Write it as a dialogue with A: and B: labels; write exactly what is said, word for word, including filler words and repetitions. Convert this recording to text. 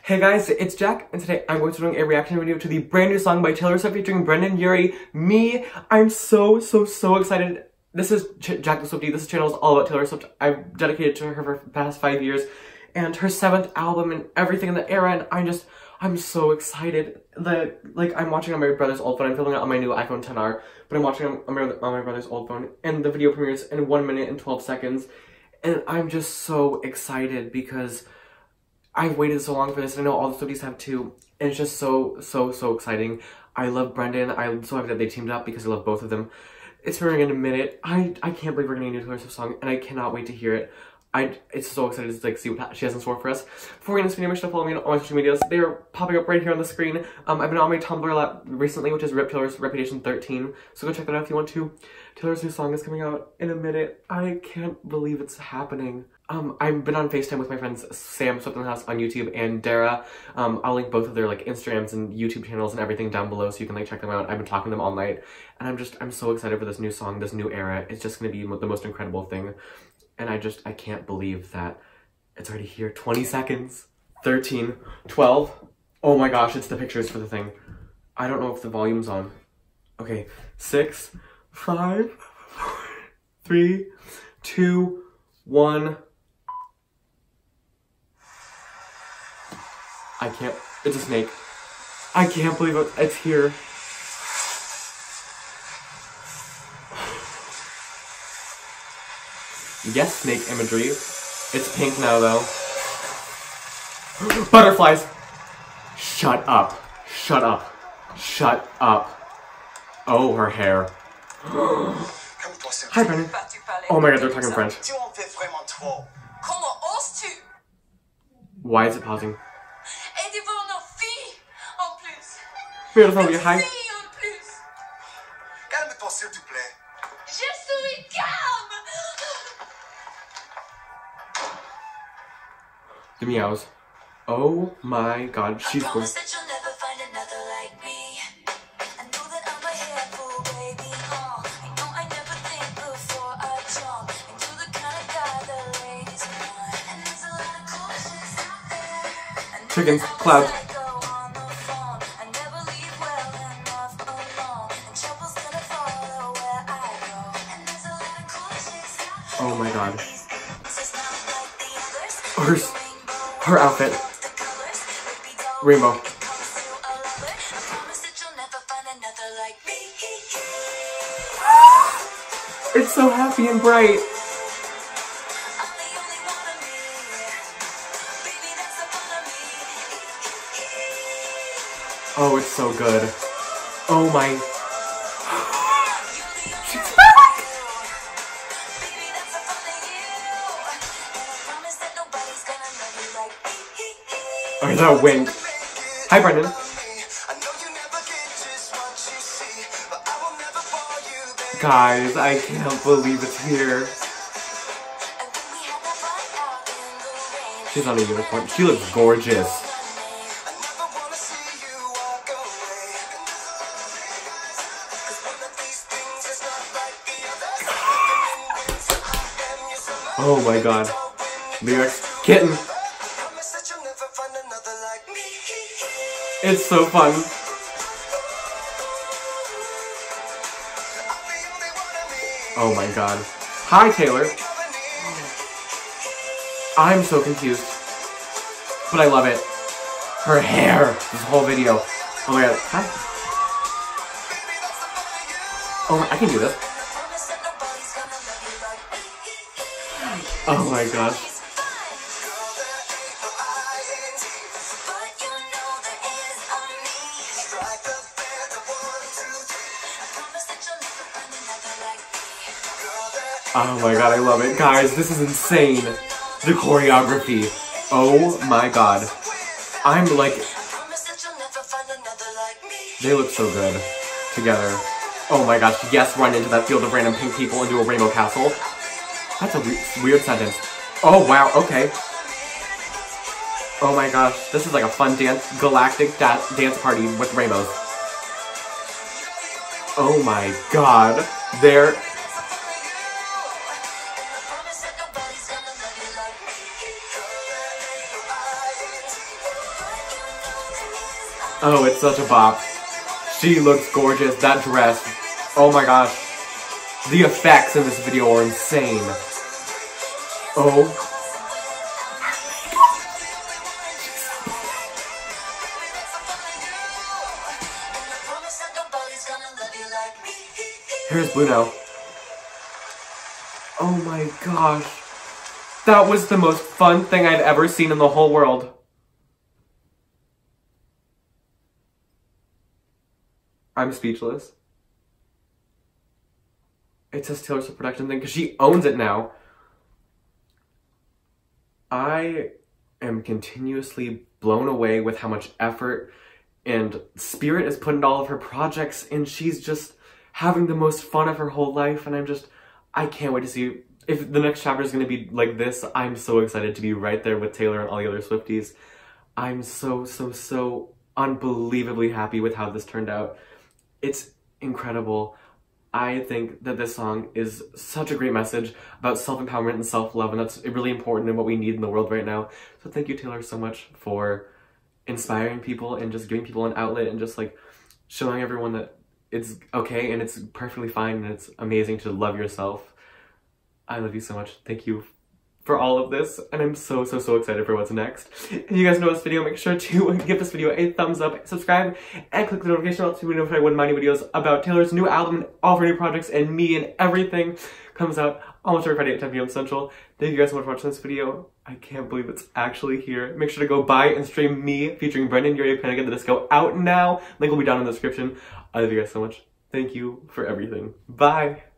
A: Hey guys, it's Jack, and today I'm going to be doing a reaction video to the brand new song by Taylor Swift featuring Brendon Urie, Me. I'm so, so, so excited. This is Ch Jack the Swiftie. This channel is all about Taylor Swift. I've dedicated to her for the past five years, and her seventh album and everything in the era, and I'm just, I'm so excited. The, like, I'm watching on my brother's old phone. I'm filming it on my new iPhone ten R, but I'm watching on my, on my brother's old phone, and the video premieres in one minute and twelve seconds, and I'm just so excited because I've waited so long for this, and I know all the Swifties have too, and it's just so, so, so exciting. I love Brendon. I'm so happy that they teamed up because I love both of them. It's premiering in a minute. I, I can't believe we're getting a new Taylor Swift song, and I cannot wait to hear it. I, it's so excited to like see what she has in store for us. Before we get into this video, make sure to follow me on all my social medias. They're popping up right here on the screen. Um, I've been on my Tumblr a lot recently, which is Rip Taylor's Reputation thirteen, so go check that out if you want to. Taylor's new song is coming out in a minute. I can't believe it's happening. Um, I've been on FaceTime with my friends Sam Swift in the House on YouTube and Dara. Um, I'll link both of their like Instagrams and YouTube channels and everything down below so you can like check them out. I've been talking to them all night, and I'm just, I'm so excited for this new song, this new era. It's just gonna be the most incredible thing. And I just, I can't believe that it's already here. twenty seconds, thirteen, twelve. Oh my gosh, it's the pictures for the thing. I don't know if the volume's on. Okay, six, five, four, three, two, one. I can't, it's a snake. I can't believe it, it's here. Yes, snake imagery. It's pink now, though. Butterflies! Shut up. Shut up. Shut up. Oh, her hair. Hi, Brendon. Oh my god, they're talking French. Why is it pausing? Beautiful, you hi. The meows. Oh my god, she's cool. Chickens, clouds. Oh my god. Her, her outfit. Rainbow. It's so happy and bright. Oh, it's so good. Oh my. She's back! Oh, that wink. Hi, Brendon. Guys, I can't believe it's here. She's on a uniform. She looks gorgeous. Oh my god. Lyrics. Kitten. It's so fun. Oh my god. Hi, Taylor. I'm so confused. But I love it. Her hair. This whole video. Oh my god. Hi. Oh my, I can do this. Oh my gosh. Oh my god, I love it. Guys, this is insane. The choreography. Oh my god. I'm like... They look so good together. Oh my gosh, yes, run into that field of random pink people and do a rainbow castle. That's a we weird sentence. Oh wow, okay. Oh my gosh, this is like a fun dance, galactic da dance party with rainbows. Oh my god. They're... Oh, it's such a bop. She looks gorgeous. That dress. Oh my gosh. The effects in this video are insane. Oh. Here's Bruno. Oh my gosh. That was the most fun thing I'd ever seen in the whole world. I'm speechless. It says Taylor Swift production thing because she owns it now. I am continuously blown away with how much effort and spirit is put into all of her projects, and she's just having the most fun of her whole life, and I'm just, I can't wait to see if the next chapter is going to be like this. I'm so excited to be right there with Taylor and all the other Swifties. I'm so, so, so unbelievably happy with how this turned out. It's incredible. I think that this song is such a great message about self-empowerment and self-love, and that's really important and what we need in the world right now. So thank you, Taylor, so much for inspiring people and just giving people an outlet and just like showing everyone that it's okay and it's perfectly fine and it's amazing to love yourself. I love you so much. Thank you for all of this, and I'm so, so, so excited for what's next. If you guys know this video, make sure to give this video a thumbs up, subscribe, and click the notification bell to be notified when my new videos about Taylor's new album, all of her new projects, and me and everything comes out almost every Friday at ten p m Central. Thank you guys so much for watching this video. I can't believe it's actually here. Make sure to go buy and stream Me featuring Brendon Urie, Panic at the Disco out now. Link will be down in the description. I love you guys so much. Thank you for everything. Bye!